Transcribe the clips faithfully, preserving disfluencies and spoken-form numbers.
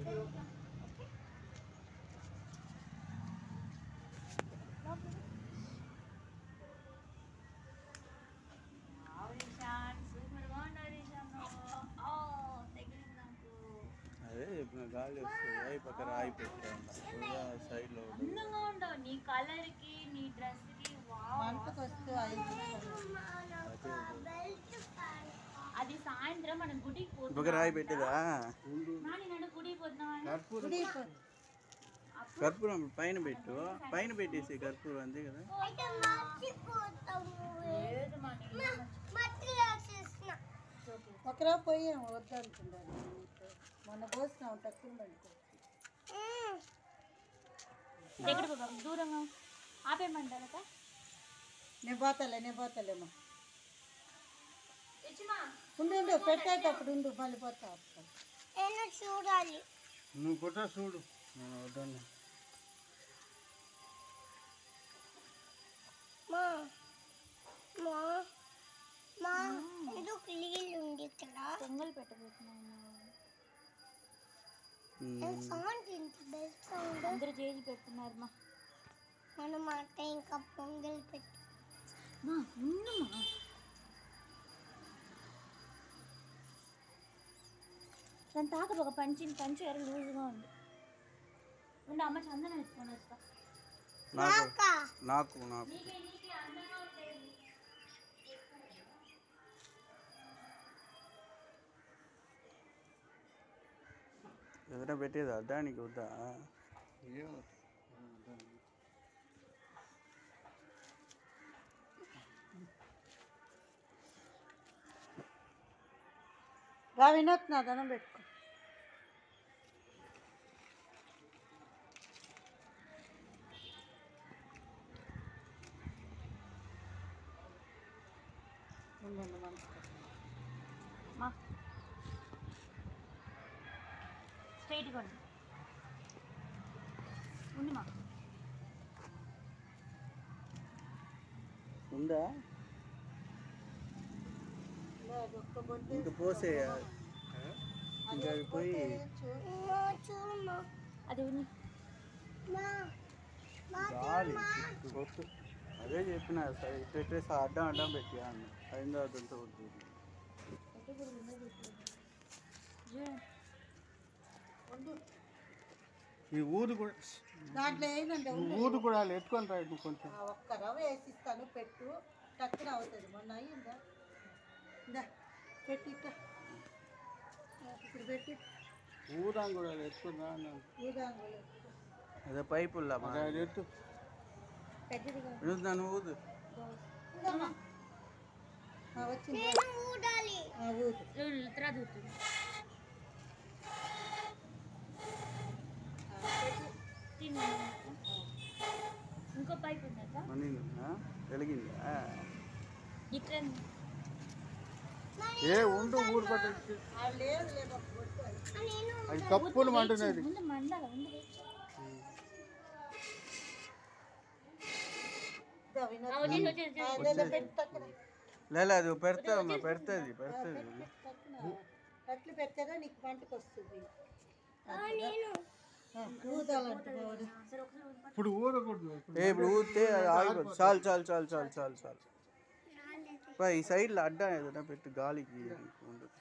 అదే చెప్పిన గాలి వస్తుంది పక్క రాయి పెట్టాను సైడ్ లో అందంగా ఉండవు నీ కలర్ కి నీ డ్రెస్ కి అది సాయంత్రం మనం గుడికి పోతున్నాం రాయి పెట్టేదా గుడికి పోతున్నాం కర్పూరం పైన పెట్టు పైన పెట్టేసి కర్పూరం అంతే కదా ఒకరా పోయాము వద్దనుకున్నాను మొన్న పోసినాము తక్కువ దగ్గర దూరంగా ఆపేయమంటారా నేను పోతాలే నేను పోతాలేమ్మా ఉండు ఉండు పెట్టేటప్పుడు ఉండు మళ్ళీ పోతా చూడాలి నువ్వు కొట్టా చూడు వద్దాను మా మా మా ఎందుకు నీళ్ళు ఉంది ఇక్కడ పొంగల్ పెట్టబోతున్నాను అందరూ చేసి పెడుతున్నారు మా మన మాట ఇంకా పొంగల్ పెట్టు మా ఉన్నమా దాని తాక ఒక పంచి పంచి ఎర లూజ్గా ఉంది ఉండి అమ్మ చందన ఎత్తుకొని వస్తా నాకు నాకు ఎదుట పెట్టేది అడ్డానికి వద్దా రా వినోద్ నా ధనం పెట్టుకో స్ట్రైట్గా ఉండి ఉంది మా ఉందా ఇంకా పోసే ఇంకా అది పోయి అది గాలి కొట్టు అదే చెప్పిన పెట్టేసి అడ్డం అడ్డం పెట్టా అన్న అయిన అదంతా ఉంటుంది ఈ ఊరు కూడా దాంట్లో ఏంటంటే ఊరు కూడా ఎత్తుకొని రా కొంచెం ఒక్క రవ్వ వేసిస్తాను పెట్టు టక్కున అవుతుంది మొన్న అయ్యిందా ఇందా పెట్టి ఇప్పుడు పెట్టి ఊరాంగు కూడా ఎత్తుకుని రా అన్నాను ఊదాంగులు అదే పైపుల్లా ఎత్తు నన్ను ఊదు వచ్చింది ఇంకో పైపు ఉందా వెలిగిందా ఇక్కడ ఏ ఉండు ఊరు పట్టి అది కప్పులు మంటున్నది లేదు అది పెడతా పెడుతుంది పెడుతుంది అట్లు పెడతారా నీకు పంటకు వస్తుంది ఇప్పుడు ఊరకూడదు ఇప్పుడు ఊరితే ఆగిపోతుంది చాలు చాలు చాలు చాలు చాలు చాలు ఈ సైడ్లో అడ్డా ఏదైనా పెట్టి గాలికి ఉండదు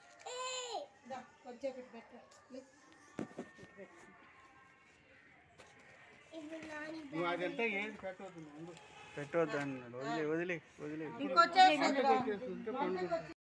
పెట్టవద్దు వదిలే వదిలే వదిలే